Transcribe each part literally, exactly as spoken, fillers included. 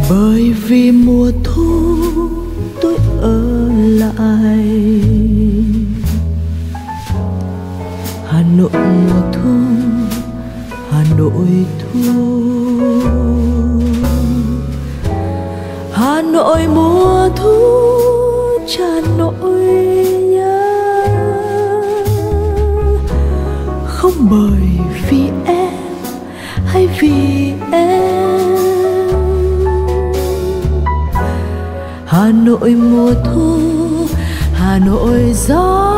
Bởi vì mùa thu tôi ở lại Hà Nội mùa thu, Hà Nội thu, Hà Nội mùa thu tràn nỗi nhớ. Không bởi vì em hay vì em, Hà Nội mùa thu, Hà Nội gió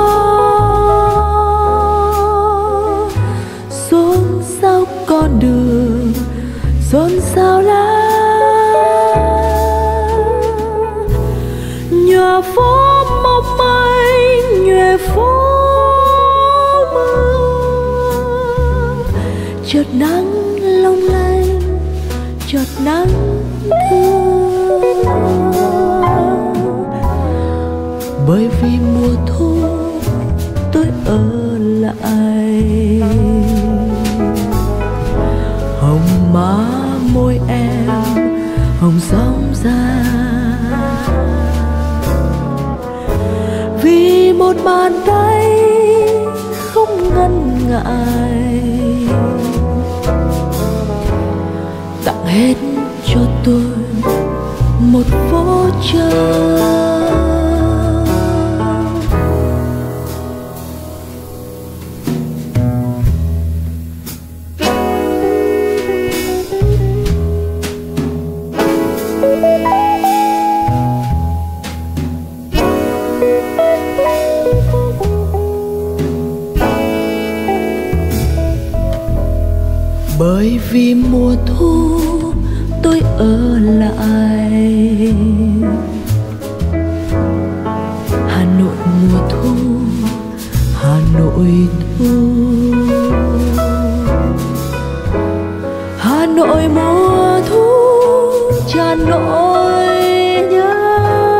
xôn xao con đường, xôn xao lá nhòa phố mong manh, nhòe phố mơ. Chợt nắng long lanh, chợt nắng thương. Bởi vì mùa thu tôi ở lại, hồng má môi em hồng sóng ra. Vì một bàn tay không ngần ngại tặng hết cho tôi một phố chơi. Bởi vì mùa thu tôi ở lại, Hà Nội mùa thu, Hà Nội thu, Hà Nội mùa thu tràn nỗi nhớ.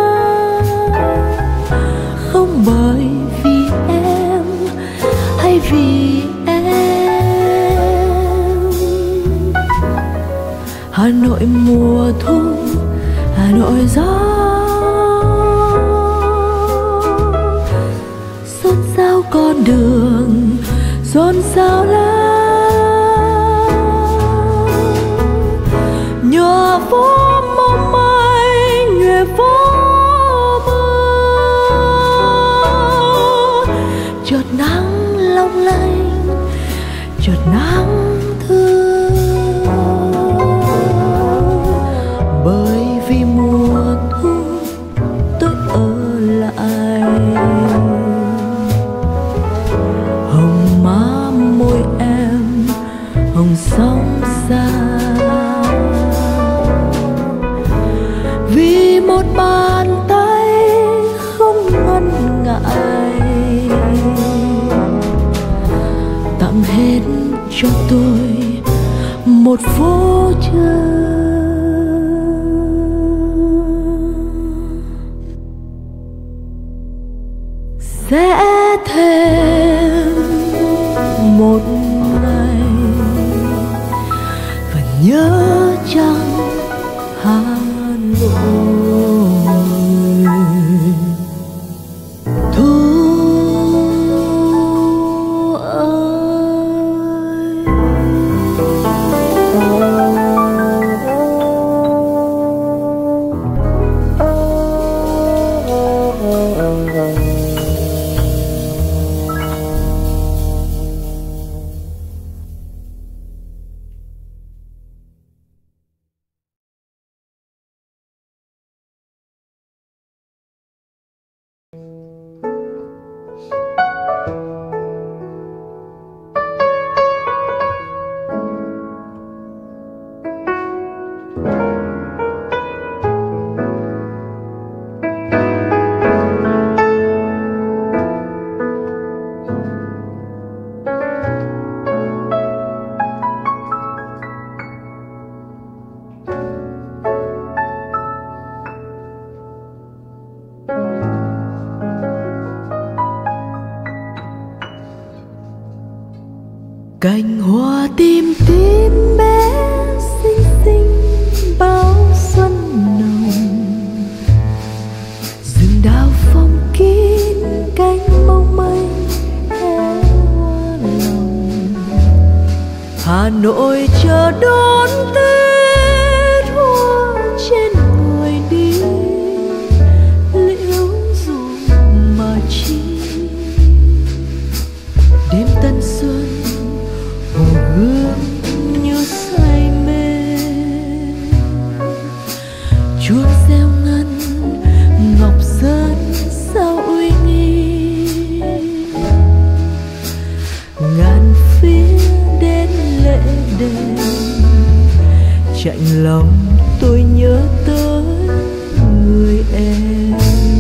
Không bởi vì em hay vì Hà Nội mùa thu, Hà Nội gió xôn xao con đường, xôn xao lá nhòa phố mong manh, nhòe phố mơ. Chợt nắng long lanh, chợt nắng thương. Bởi vì mùa thu tôi ở lại, hồng má môi em hồng sóng xa. Vì một bàn tay không ngần ngại tặng hết cho tôi một phố chơi. Sẽ thêm một ngày và nhớ chăng Hà Nội thu ơi. chạnh lòng tôi nhớ tới người em.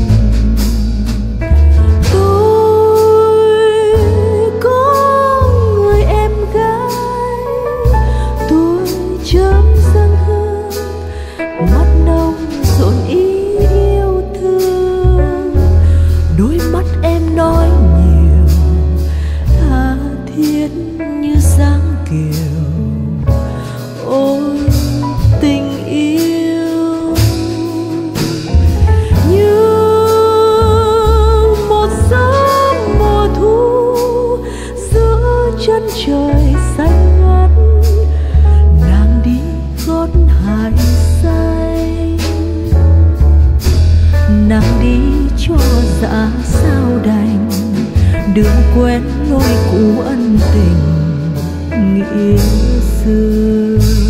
Tôi có người em gái, tôi chớm dâng hương, mắt nồng dồn ý yêu thương. Đôi mắt em nói nhiều, tha thiết như dáng kiều. Ôi tình yêu như một giấc mùa thu giữa chân trời xanh ngắt, nàng đi gót hải xanh, nàng đi cho dạ sao đành, đường quen lối cũ ân tình nghĩa xưa.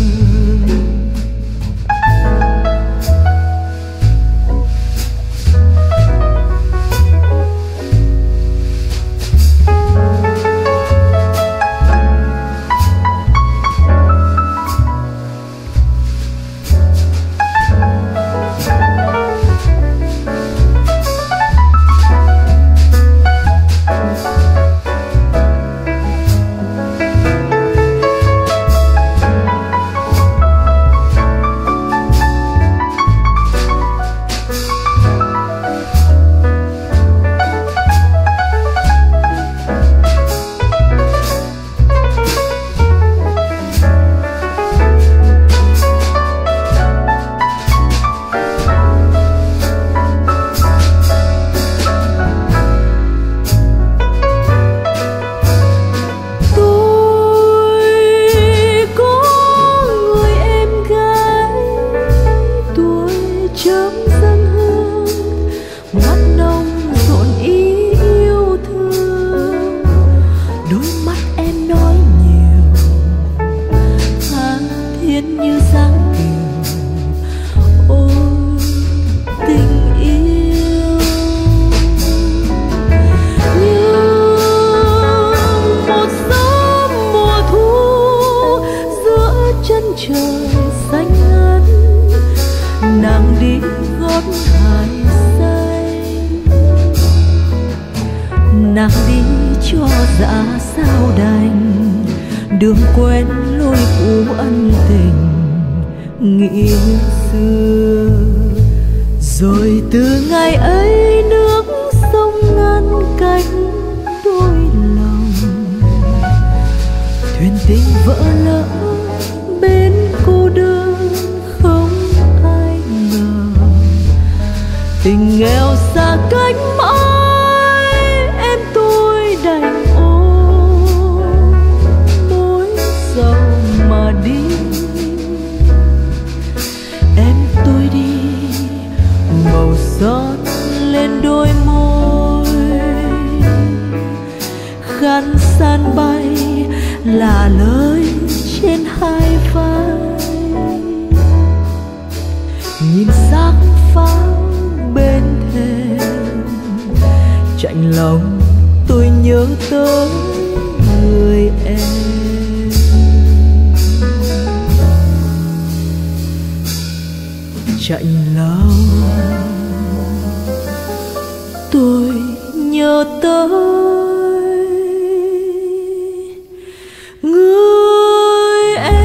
Nàng đi cho dạ sao đành, đường quen lối cũ ân tình nghĩa xưa. Rồi từ ngày ấy nước sông ngăn cách đôi lòng, thuyền tình vỡ lỡ bên cô đơn không ai ngờ. Tình nghèo xa cách mãi, em tôi đành ôm mối sầu mà đi. Em tôi đi màu son lên đôi môi, khăn san bay là lời trên hai vai. Nhìn xác pháo bên thềm, chạnh lòng tôi nhớ tới người em. Chạnh lòng tôi nhớ tới người em.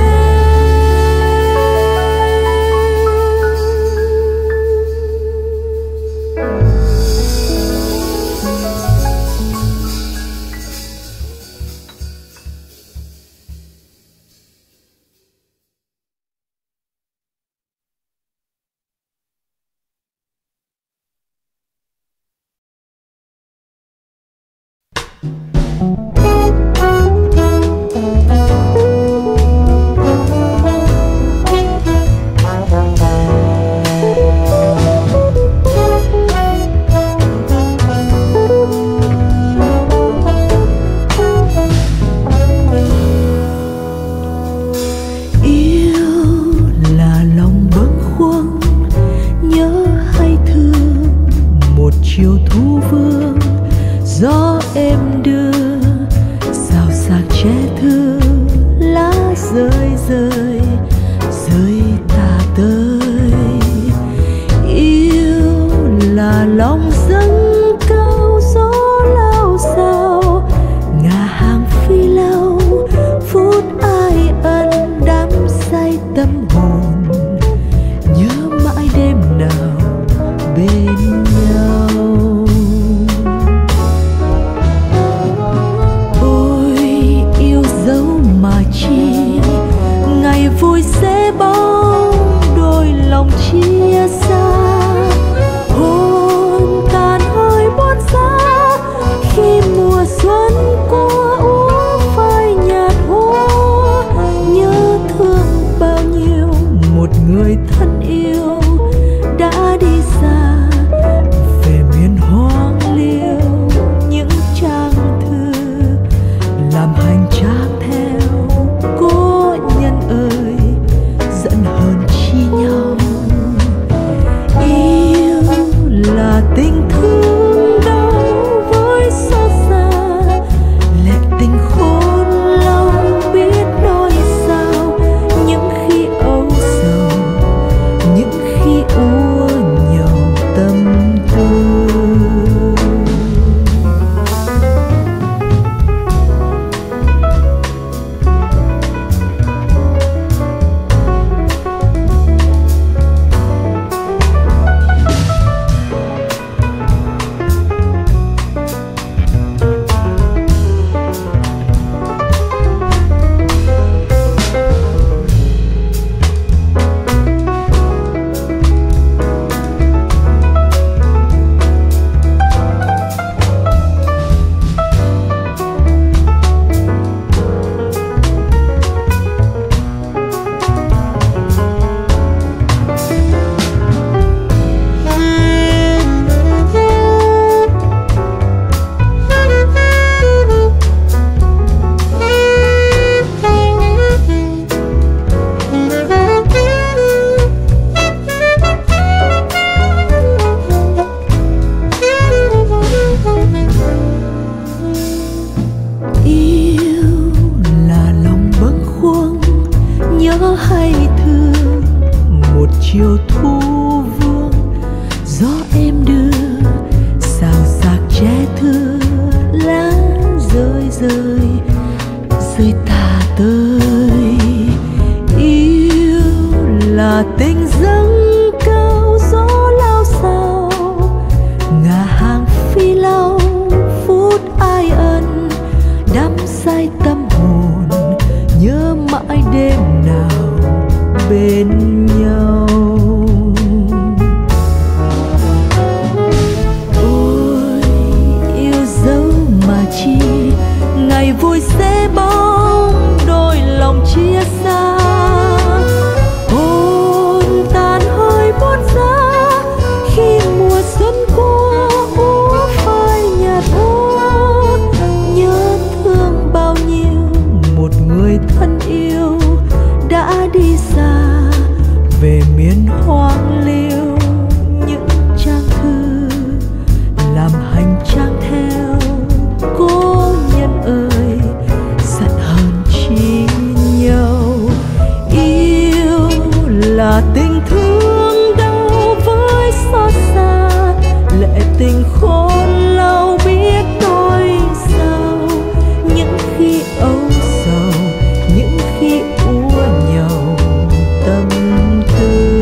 Chiều thu vương gió êm đưa sẽ bóng đôi lòng chia xa. Hôn tàn hơi buốt giá khi mùa xuân qua úa phai nhạt hoa. Nhớ thương bao nhiêu một người thân yêu đã đi xa về miền hoang liêu. Những trang thư làm hành trang theo cố nhân ơi, giận hờn chi nhau. Yêu là tình thương đau với xót xa, lệ tình khôn lòng biết nói sao. Những khi âu sầu, những khi úa nhầu tâm tư. Hay thương một chiều thu vương, gió em đưa xào xạc che thưa lá rơi rơi rơi tà tơi. Yêu là tình dâng cao gió lao sao, ngả hàng phi lao phút ai ân đắm say tâm hồn. Nhớ mãi đêm nào bên nhau. Ôi yêu dấu mà chi, ngày vui sẽ bóng đôi lòng chia xa. Hôn tàn hơi buốt giá khi mùa xuân qua úa phai nhạt hoa. Nhớ thương bao nhiêu một người thân yêu đã đi xa về miền hoang liêu. Những trang thư làm hành trang theo cố nhân ơi, giận hờn chi nhau. Yêu là tình thương đau với xót xa, lệ tình khôn lâu biết nói sao. Những khi âu sầu, những khi úa nhầu tâm tư.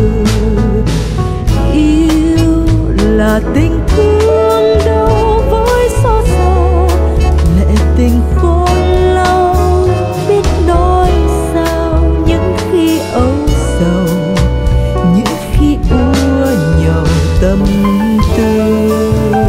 Yêu là tình thương đau với xót xa, lệ tình khôn lâu biết nói sao. Những khi âu sầu, những khi úa nhầu tâm tư.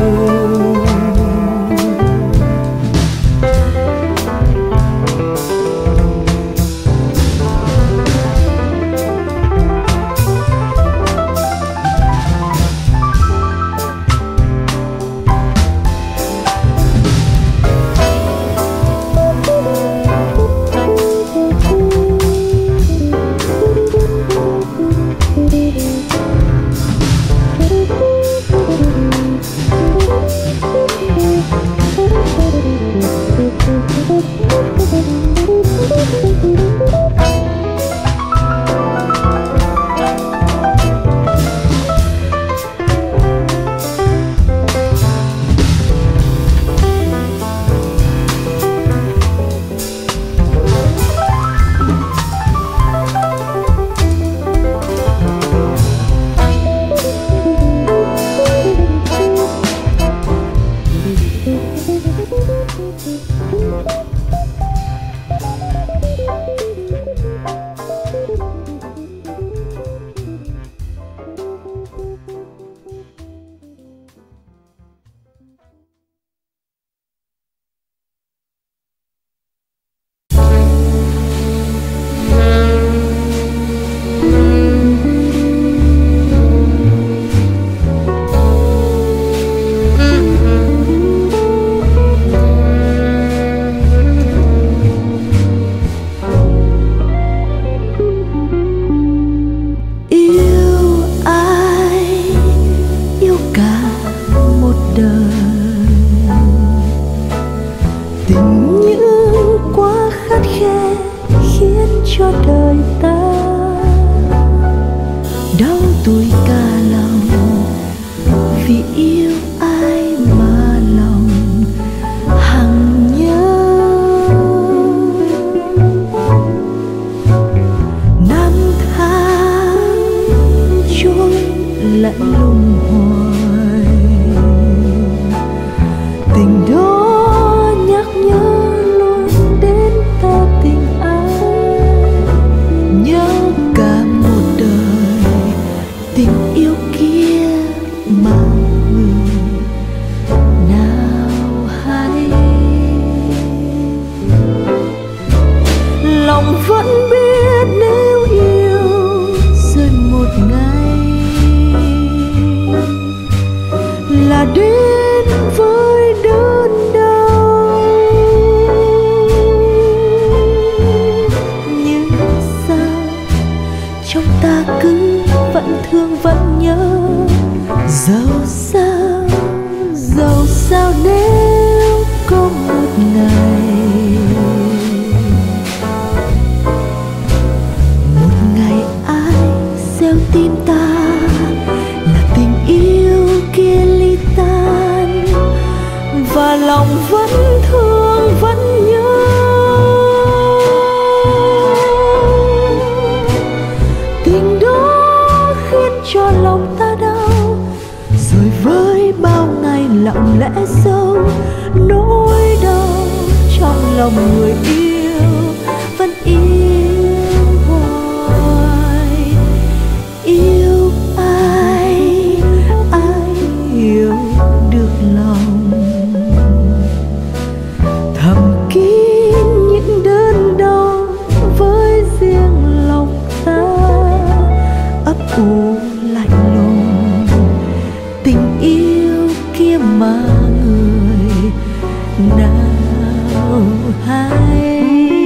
vì yêu ai mà lòng hằng nhớ. Năm tháng trôi lạnh lùng hoài, tình đó nhắc nhớ luôn đến ta tình ai. Nhớ cả một đời tình yêu kia mà người nào hay. Lòng vẫn biết nếu yêu rồi một ngày là đến với đớn đau. Nhưng sao trong ta cứ vẫn thương vẫn nhớ. Dẫu sao dẫu sao nếu có một ngày, một ngày ai gieo tim ta là tình yêu kia ly tan, và lòng vẫn thương vẫn nhớ. Tình đó khiến cho lòng ta đau, rồi với bao ngày lặng lẽ sâu nỗi đau trong lòng người yêu vẫn yêu hoài. Yêu ai ai hiểu được lòng, thầm kín những đớn đau với riêng lòng ta. Ấp ủ lạnh lùng tình yêu kia mà người nào hay.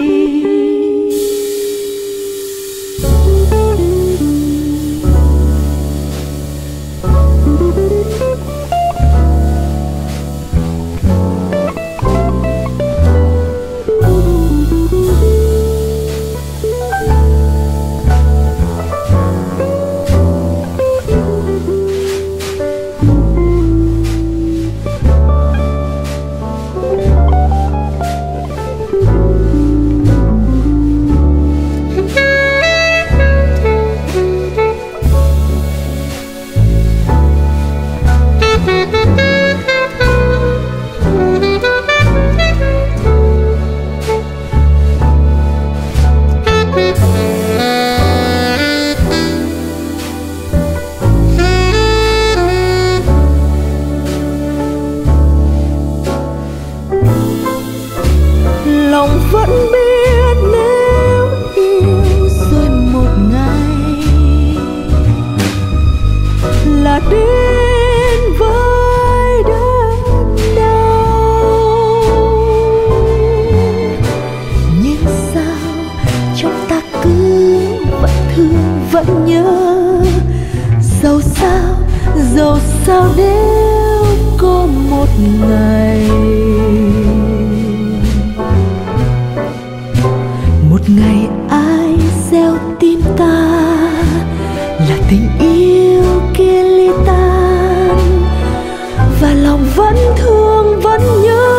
Lòng vẫn biết nếu yêu rồi một ngày là đến với đớn đau. Nhưng sao trong ta cứ vẫn thương vẫn nhớ. Dẫu sao dẫu sao nếu có một ngày, một ngày ai gieo tim ta là tình yêu kia ly tan, và lòng vẫn thương vẫn nhớ.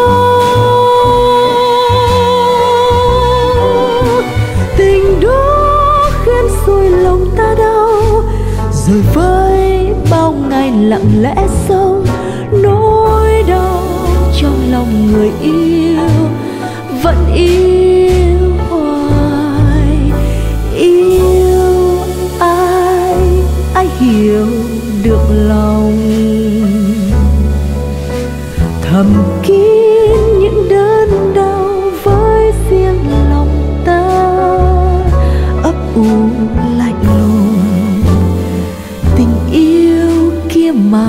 Tình đó khiến rồi lòng ta đau, rồi với bao ngày lặng lẽ sâu nỗi đau trong lòng người yêu vẫn yêu hoài. Yêu ai ai hiểu được lòng, thầm kín những đớn đau với riêng lòng ta. Ấp ủ lạnh lùng tình yêu kia mà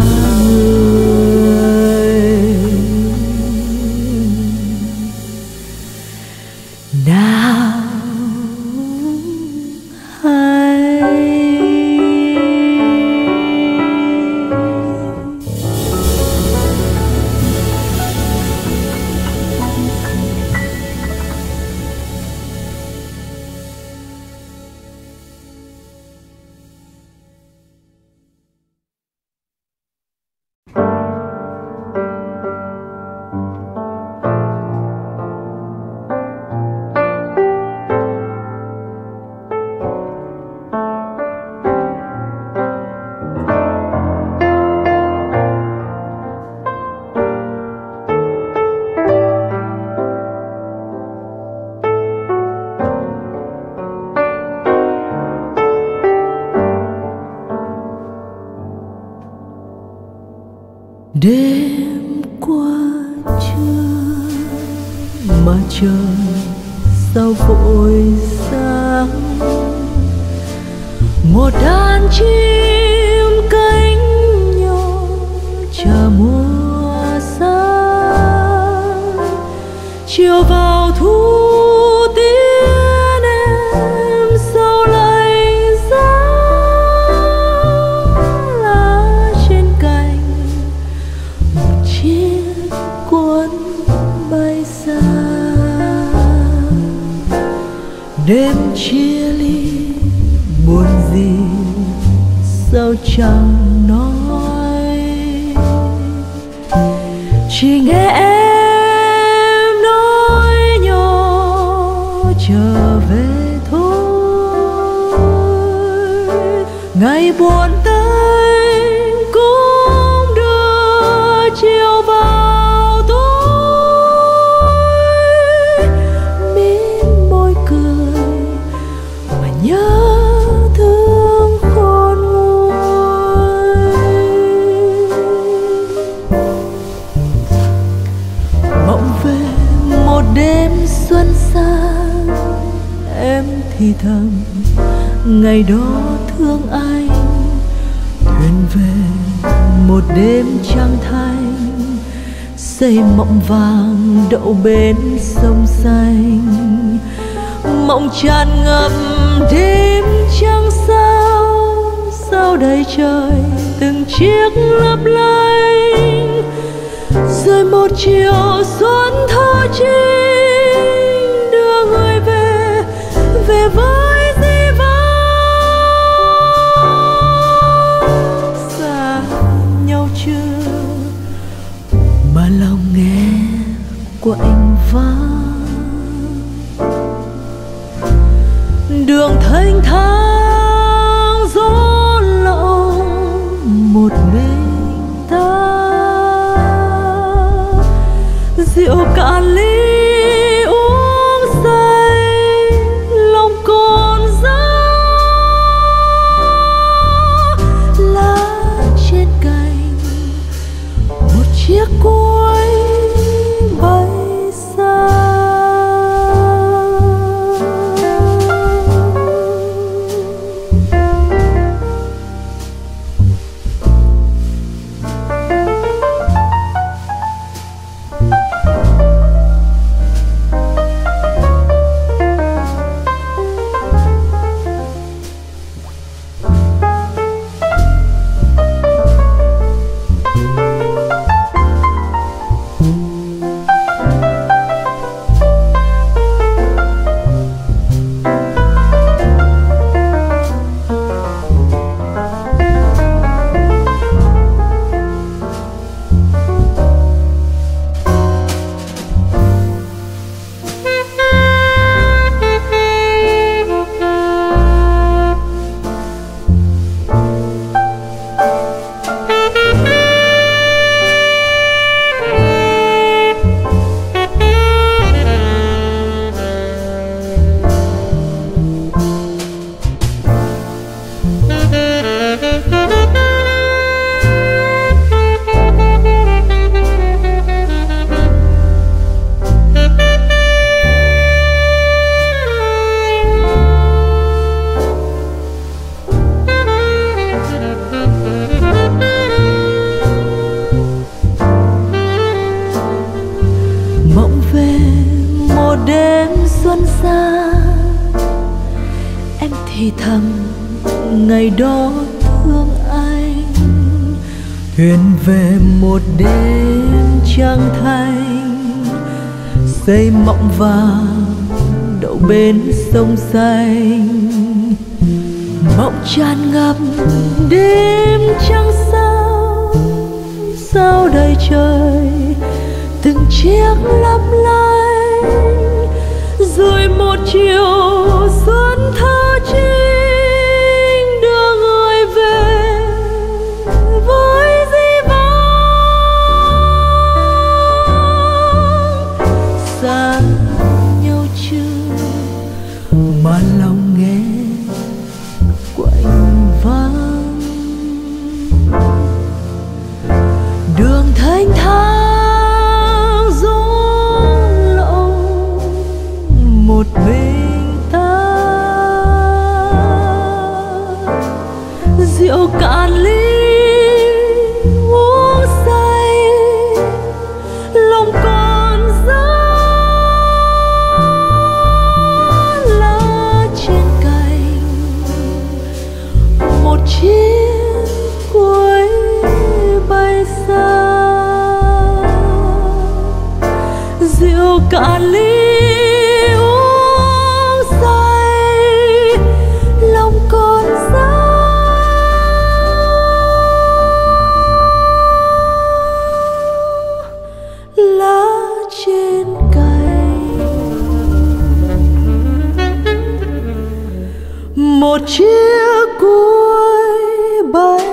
người nào một đàn chim cánh nhỏ chờ mùa sang, chiều vào thu tiến em sâu lạnh giá lá trên cành, một chiếc cuốn bay xa. Đêm chia ly buồn gì sao chẳng nói, chỉ nghe em nói nhỏ trở về thôi. Ngày buồn tới cũng đưa chiều vào tối, mím môi cười mà nhớ thương khôn nguôi. Mộng về một đêm xuân sang, em thì thầm ngày đó thương anh. Thuyền về một đêm trăng thanh, xây mộng vàng đậu bên sông xanh. Mộng tràn ngập đêm trăng sao, sao đầy trời từng chiếc lấp lánh. Rồi một chiều xuân thơ trinh đưa người về, về với dĩ vãng. Xa nhau chưa mà lòng nghe quạnh vắng, đường thanh thang gió lộng một mình ta. Rượu cạn ly uống say lòng còn giá, lá trên cành một chiếc cuối bay xa. Thì thầm ngày đó thương anh. Thuyền về một đêm trăng thanh, xây mộng vàng đậu bên sông xanh. Mộng tràn ngập đêm trăng sao, sao đầy trời từng chiếc lấp lánh. Rồi một chiều xuân thơ trinh đưa người về với dĩ vãng. Xa nhau chưa mà lòng nghe quạnh vắng, đường thanh thang gió lộng một mình ta. cạn ly uống say, lòng còn giá lá trên cành. Một chiếc cuối bay xa, rượu cạn ly uống say, lòng còn giá lá trên cành. Một chiếc cuối bay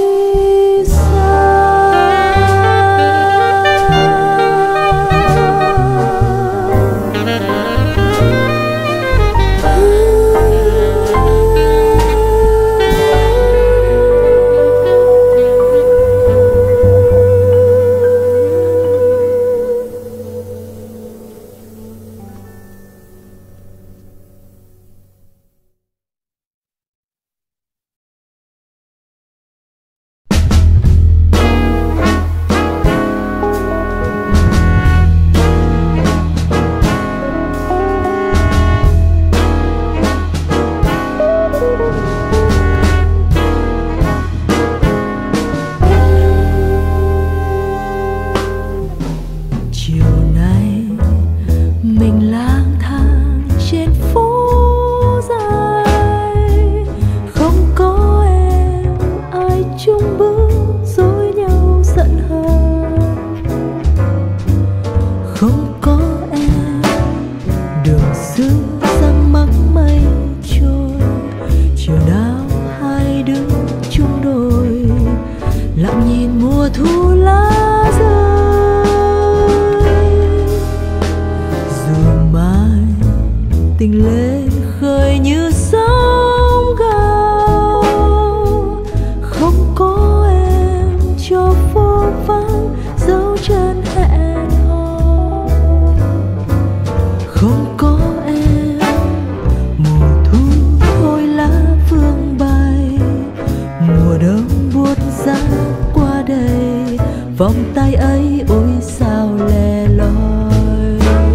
vòng tay ấy ôi sao lẻ loi.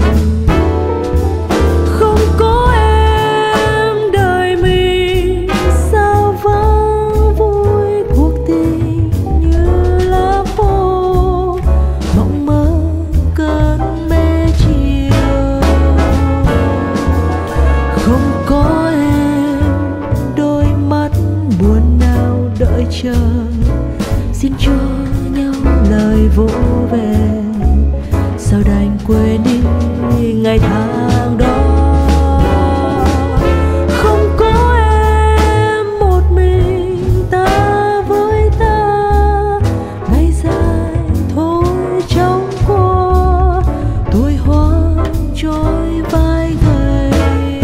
Không có em đời mình sao vắng vui, cuộc tình như lá khô mộng mơ cơn mê chiều. Không có em đôi mắt buồn nào đợi chờ, xin cho nhau lời vỗ về, sao đành quên đi ngày tháng đó. Không có em một mình ta với ta, ngày dài thôi chóng qua, tuổi hoa trôi vai gầy.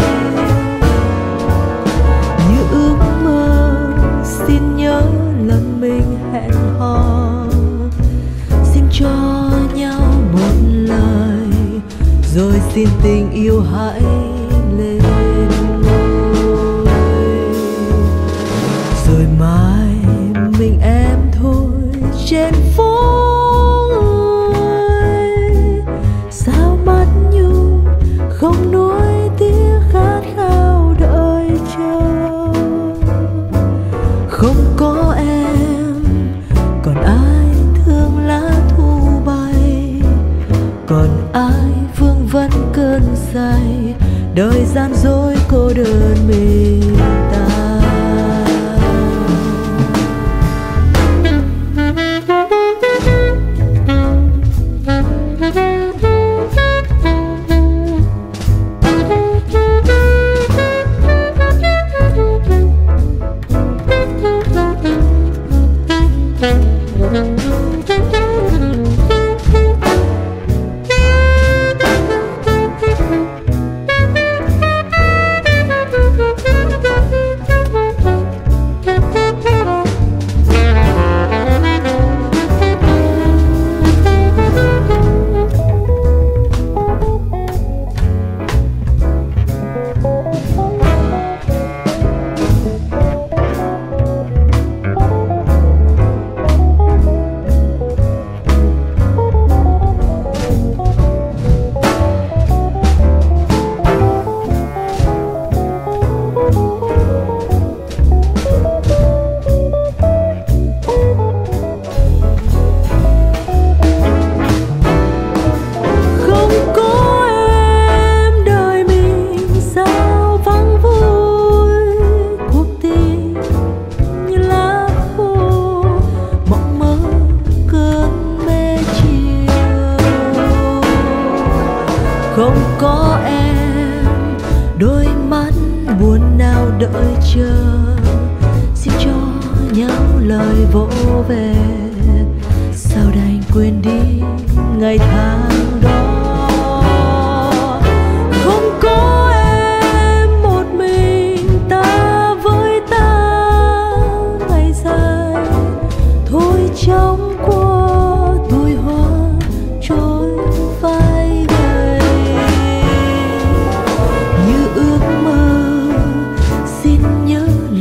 Như ước mơ xin nhớ lần mình hẹn hò, cho nhau một lời rồi xin tình yêu hãy lên ngôi. Rồi mai mình em thôi trên phố ơi, sao mắt nhung không nuối tiếc khát khao đợi chờ. Không có em còn ai thương lá thu bay, còn ai vương vấn cơn say, đời gian dối cô đơn mình ta.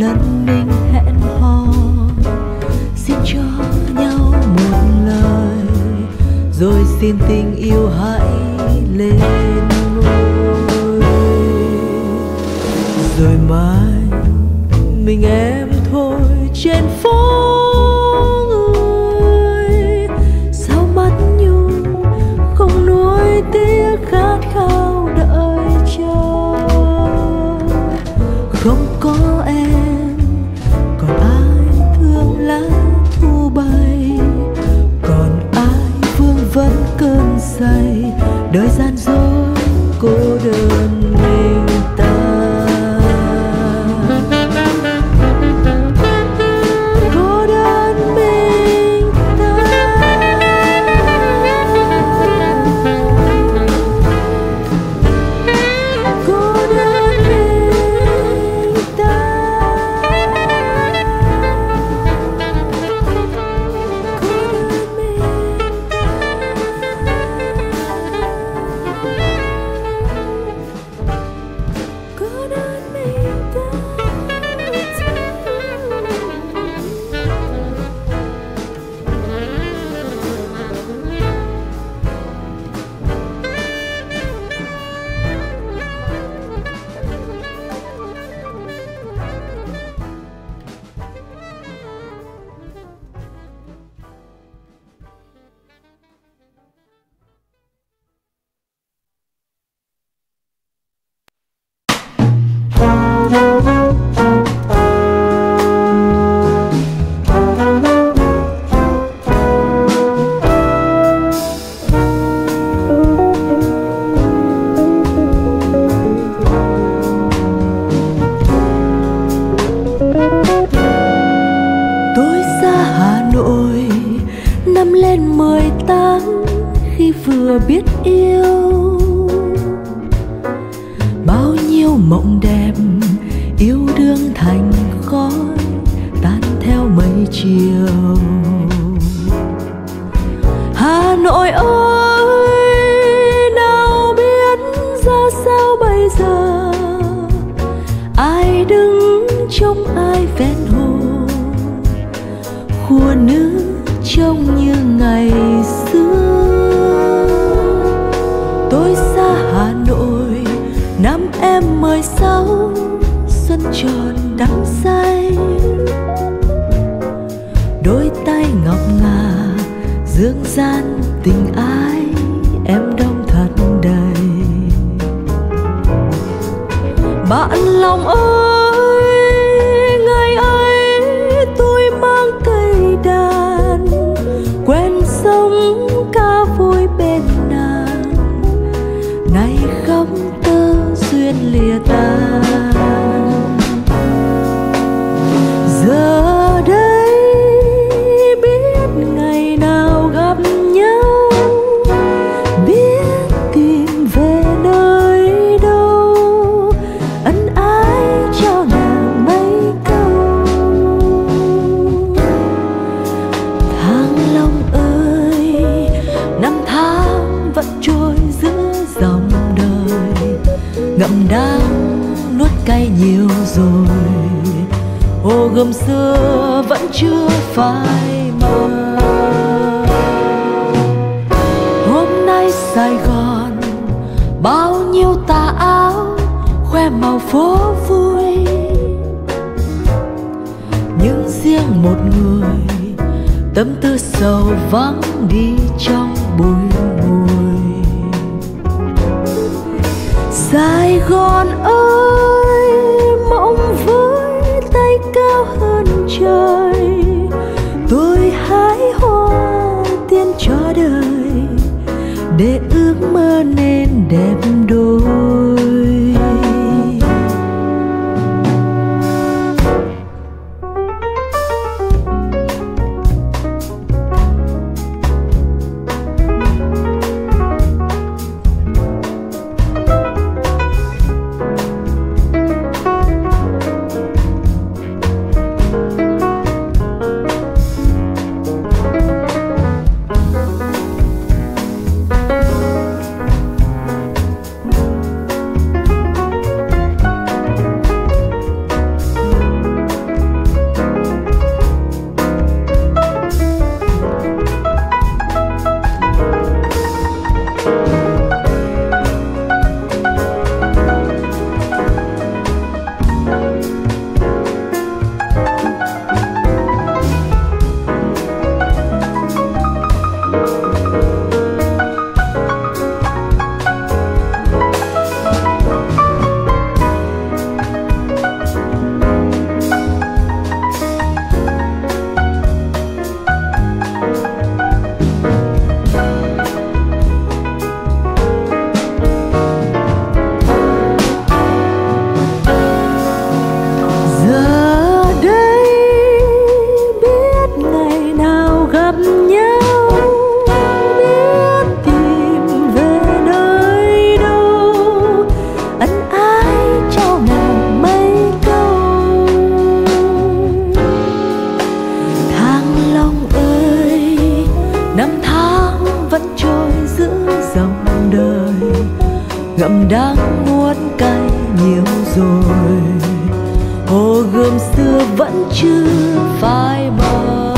lần mình hẹn hò, xin cho nhau một lời, rồi xin tình yêu hãy lên ngôi. Rồi mai mình em thôi trên phố người, sao mắt nhung không nuối tiếc khát khao đợi chờ. Không có em còn ai thương lá thu bay, còn ai vương vấn cơn say đời gian dối cô đơn mình ta. Vừa biết yêu bao nhiêu mộng đẹp, yêu đương thành khói tan theo mây chiều. Hà Nội ơi, nào biết ra sao bây giờ, ai đứng trông ai ven hồ, khua nước trông như ngày xưa. Tôi xa Hà Nội năm em mười sáu, xuân tròn đắm say, đôi tay ngọc ngà dương gian tình ai em đông thật đầy. Bạn lòng ơi, ngày ấy tôi mang cây đàn, quen sống ca vui bên nàng, nay không tơ duyên lìa tan. Giờ đây biết ngày nào gặp nhau, biết tìm về nơi đâu, ân ái trao nàng mấy câu. Thăng Long ơi, năm tháng vẫn trôi giữa dòng đời, ngậm đắng nuốt cay nhiều rồi, hồ Gươm xưa vẫn chưa phai mờ. Hôm nay Sài Gòn bao nhiêu tà áo khoe màu phố vui, nhưng riêng một người tâm tư sầu vắng đi trong bụi mùi. Sài Gòn ơi, mộng với tay cao hơn trời, tôi hái hoa tiên cho đời, để ước mơ nên đẹp đôi. xưa vẫn chưa phai mờ.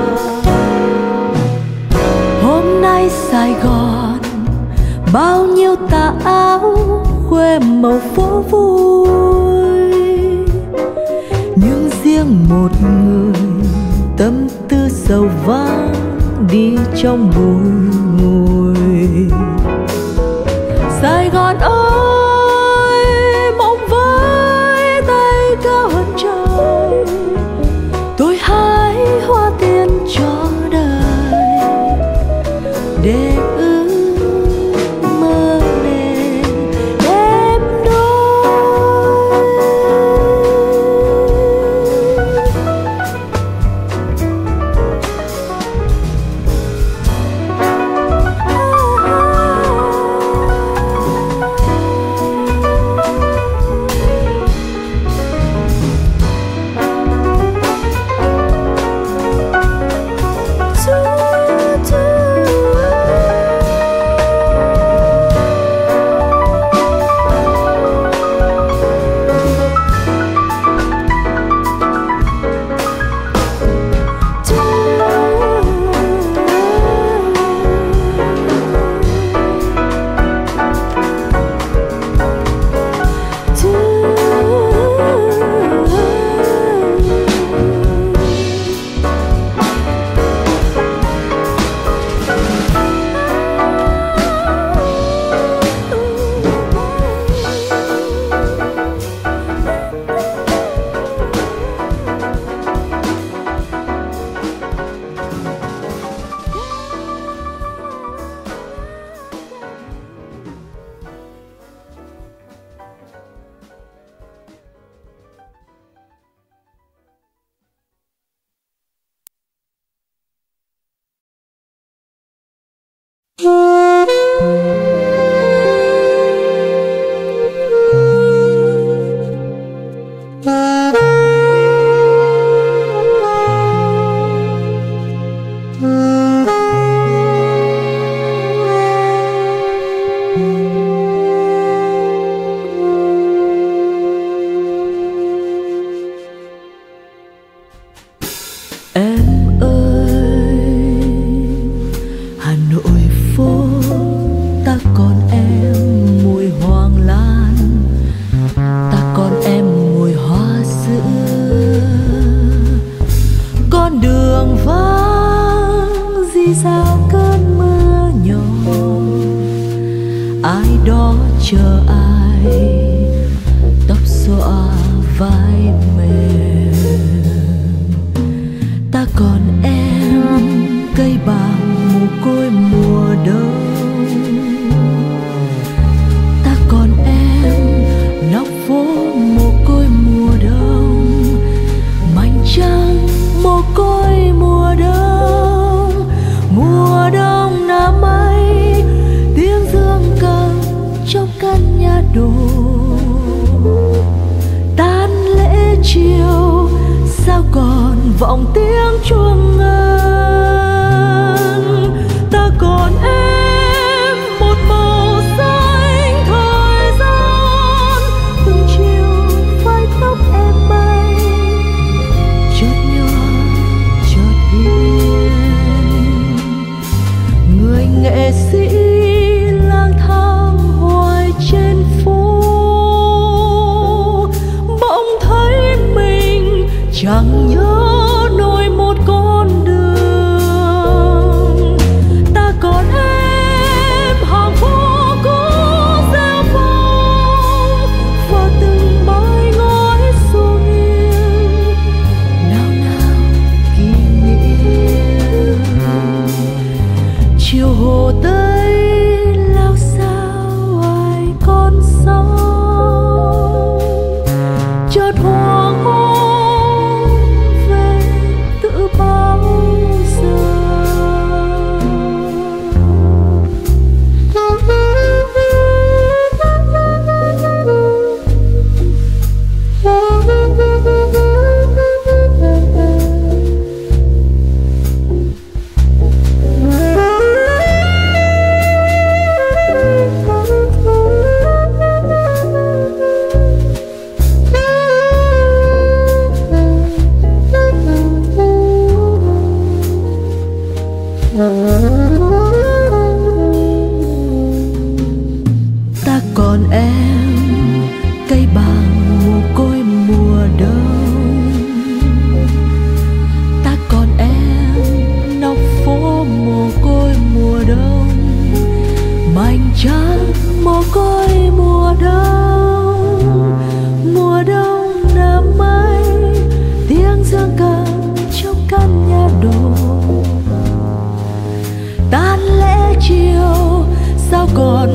Hôm nay Sài Gòn bao nhiêu tà áo khoe màu phố vui, nhưng riêng một người tâm tư sầu vắng đi trong bụi ngùi. Sài Gòn ơi, mộng với tay cao hơn trời, tôi hái hoa tiên cho đời để vọng tiếng chuông ngân. Ta còn em một màu xanh thời gian, từng chiều vai tóc em bay chợt nhòa chợt hiền. Người nghệ sĩ lang thang hoài trên phố, bỗng thấy mình chẳng nhớ nổi một con đường. Ta còn em hàng phố cũ rêu phong và từng mái ngói xô nghiêng nào nào kỷ niệm. Chiều hồ Tây lao sao ai con sóng, chợt hoàng hôn về tự bao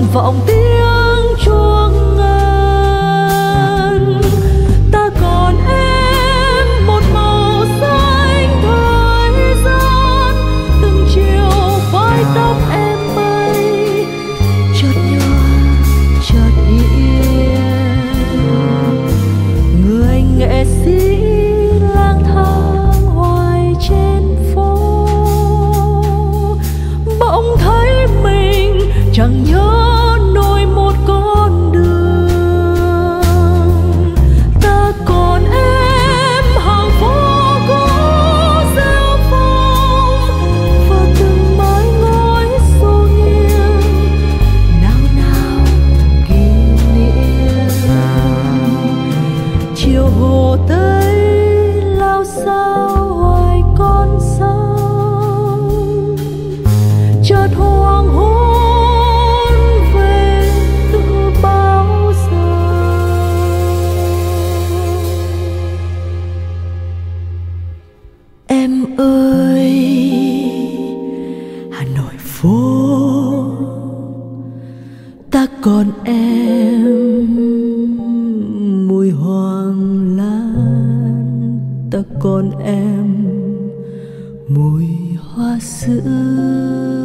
vọng tiếng chuông ngân. Ta còn em một màu xanh thời gian, từng chiều vai tóc em bay chợt nhòa chợt yên. Người nghệ sĩ lang thang hoài trên phố, bỗng thấy mình chẳng nhớ nổi một con đường. Ta còn em hàng phố cũ rêu phong và từng mái ngói xô nghiêng nao nao kỷ niệm. Chiều hồ tây lao sao hoài con sông, chợt hoàng hôn về từ bao giờ. Em ơi Hà Nội phố, ta còn em mùi hoàng lan, ta còn em mùi hoa sữa.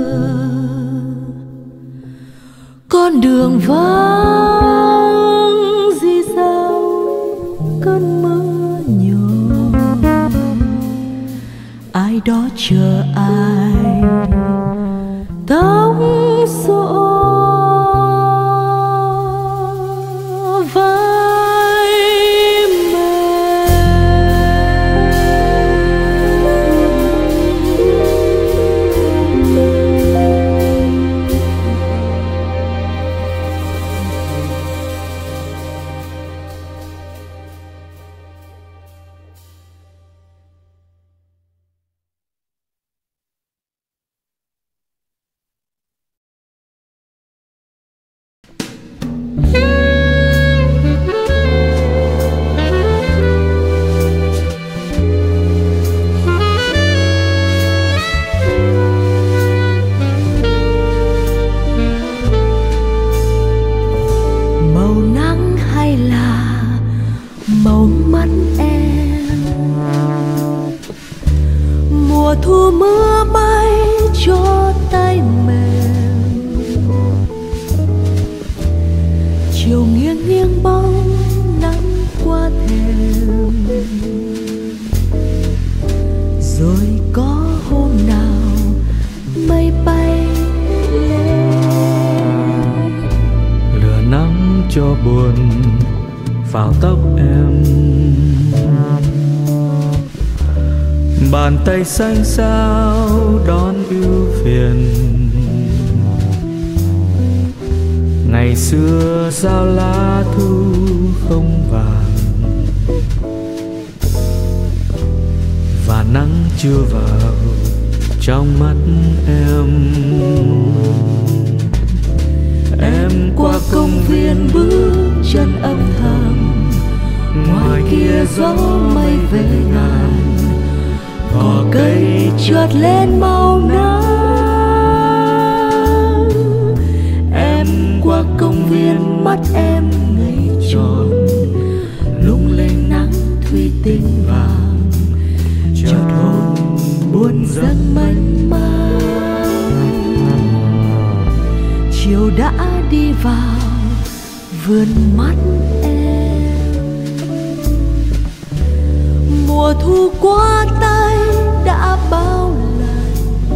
Con đường vắng rì rào cơn mưa nhỏ, ai đó chờ ai tóc xõa vai màu nắng hay là màu mắt em. Mùa thu mưa bay cho tay mềm, chiều nghiêng nghiêng bóng nắng qua thềm. Rồi có hôm nào mây bay lên, lửa nắng cho buồn vào tóc em. Bàn tay xanh xao đón ưu phiền, ngày xưa sao lá thu không vàng và nắng chưa vào trong mắt em. em qua công viên bước chân âm thầm, ngoài kia gió mây về ngàn, cỏ cây chợt lên màu nắng. Em qua công viên mắt em ngây tròn, lung linh nắng thủy tinh vàng, chợt hồn buồn dâng mênh mang. Chiều đã đi vào vườn mắt em, mùa thu qua tay đã bao lần,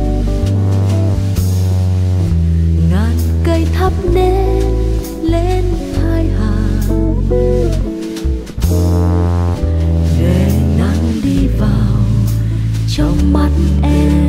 ngàn cây thắp nến lên hai hàng, để nắng đi vào trong mắt em.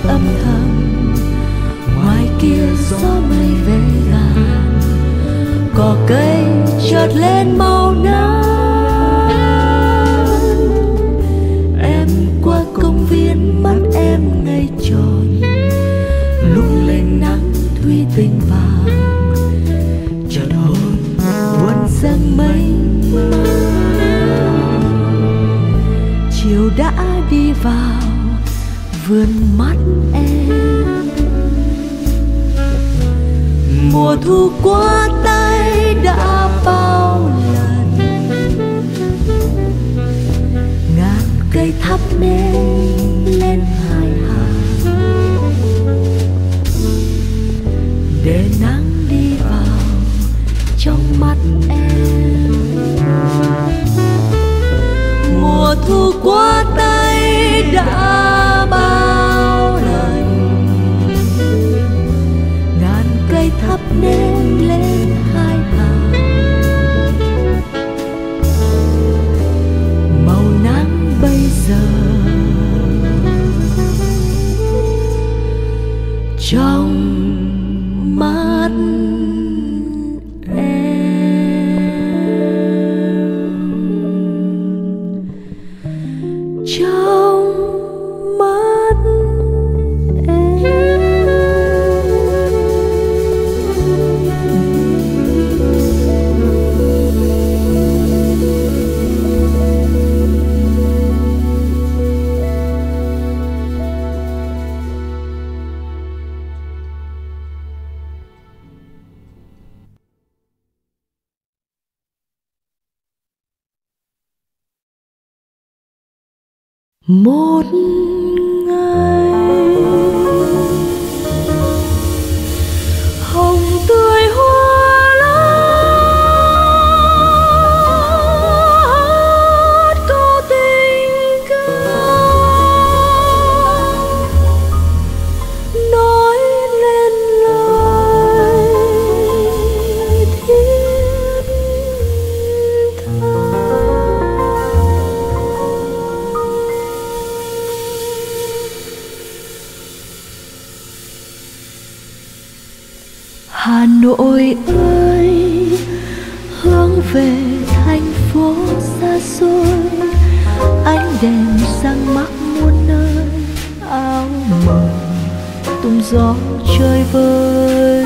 âm thầm, ngoài kia gió mây về ngàn, cỏ cây chợt lên màu nắng. Em qua công viên mắt em ngây tròn, lung linh nắng thủy tinh vàng, chợt hồn buồn dâng mênh mang. Chiều đã đi vào vườn mắt em, mùa thu qua tay đã bao lần, ngàn cây thắp nến lên hai hàng, để nắng đi vào trong mắt em. Mùa thu qua tay đã bao lần, ngàn cây thắp nến lên hai hàng, màu nắng bây giờ trong mắt một ngày hồng tươi hoa lá hát câu tình ca, nói lên lời thiết tha. Hà Nội ơi, hướng về thành phố xa xôi, ánh đèn sang mắt muôn nơi, áo mờ tung gió chơi vơi.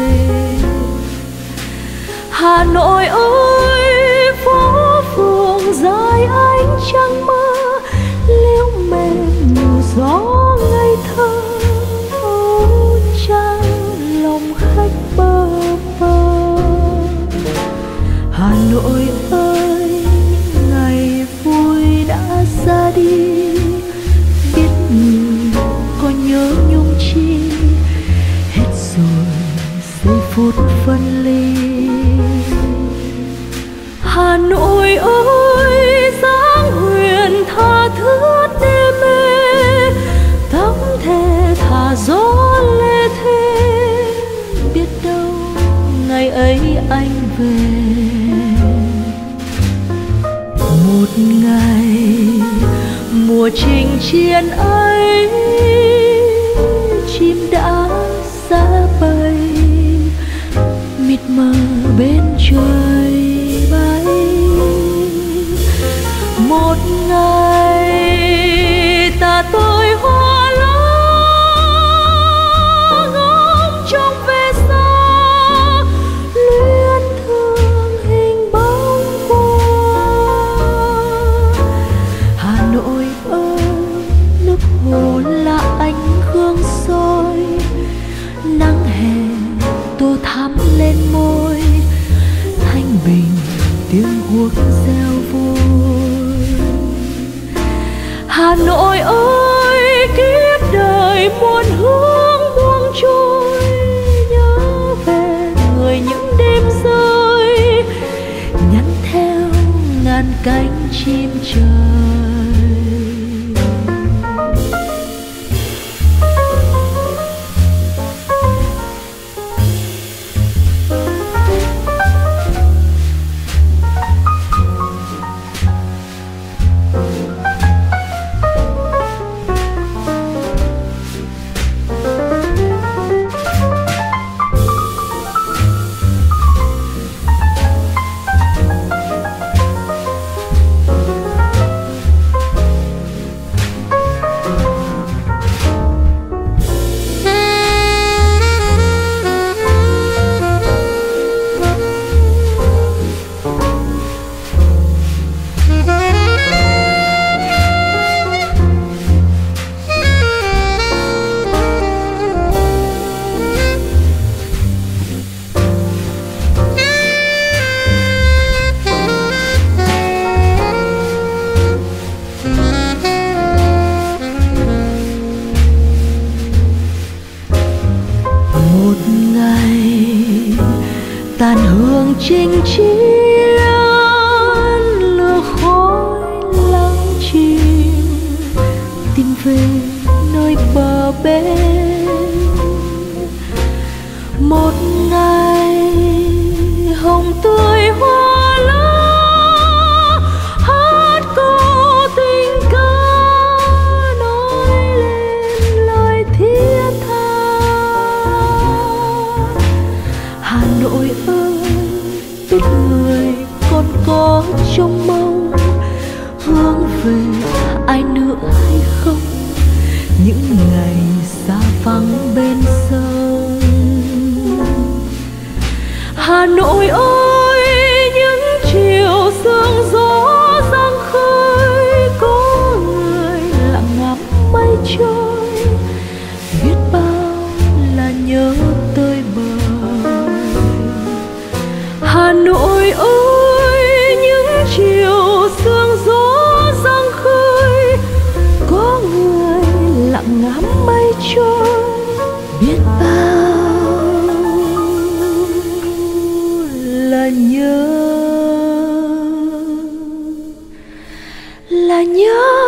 Hà Nội ơi, phố phường dài ánh trăng mơ, liễu mềm nhiều gió ngây thơ, áo trăng lòng khách bơ vơ. Hà Nội ơi, ngày vui đã ra đi, biết người có nhớ nhung chi, hết rồi giây phút phân ly. Hà Nội ơi, dáng huyền tha thướt đê mê, thắm thề thả gió lê thê, biết đâu ngày ấy anh về. Một ngày mùa trình chiên ấy, chim đã xa bầy, mịt mờ bên trời bay. Một ngày ta tôi hoa lá ngóng trông về xa, luyến thương hình bóng qua. Hà Nội ơi, nước hồ là ánh hương soi, nắng hè tô thắm lên môi, thanh bình tiếng guốc reo vui. Hà Nội ơi, kiếp đời muôn hướng buông trôi, nhớ về người những đêm rơi, nhắn theo ngàn cánh chim trời. bên. Một ngày hồng tươi hoa lá hát câu tình ca, nói lên lời thiết tha. Hà Nội ơi, biết người còn có trông mong hướng về ai nữa hay không, những ngày xa vắng bên sông. Hà Nội ơi, những chiều sương gió giăng khơi, có người lặng ngắm mây trôi, biết bao là nhớ tơi bời. Hà Nội ơi, những chiều sương gió giăng khơi, có người lặng ngắm mây trôi, biết bao là nhớ, là nhớ